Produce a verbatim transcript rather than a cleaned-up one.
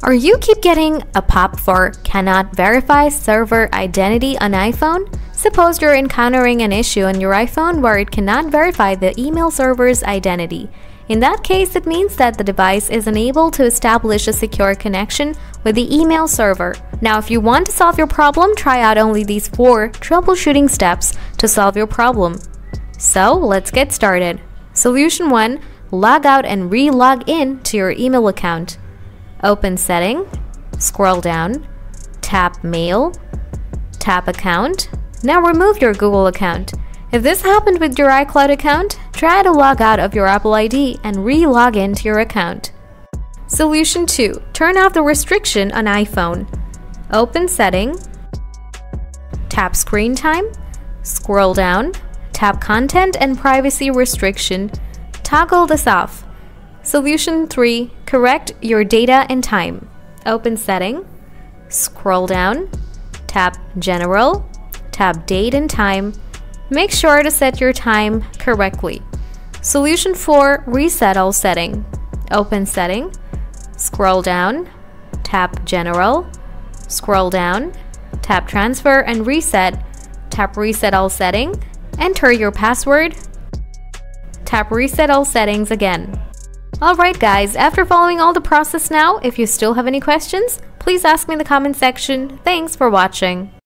Or you keep getting a pop for cannot verify server identity on iPhone? Suppose you're encountering an issue on your iPhone where it cannot verify the email server's identity. In that case, it means that the device is unable to establish a secure connection with the email server. Now, if you want to solve your problem, try out only these four troubleshooting steps to solve your problem. So, let's get started. Solution one. Log out and re-log in to your email account. Open Setting, scroll down, tap Mail, tap Account. Now remove your Google account. If this happened with your iCloud account, try to log out of your Apple I D and re-log in to your account. Solution two. Turn off the restriction on iPhone. Open Setting, tap Screen Time, scroll down, tap Content and Privacy Restriction. Toggle this off. Solution three. Correct your data and time. Open Setting, scroll down, tap General, tap Date and Time. Make sure to set your time correctly. Solution four. Reset all setting. Open Setting, scroll down, tap General, scroll down, tap Transfer and Reset, tap Reset all setting, enter your password, tap Reset all settings again. Alright guys, after following all the process now, if you still have any questions, please ask me in the comment section. Thanks for watching.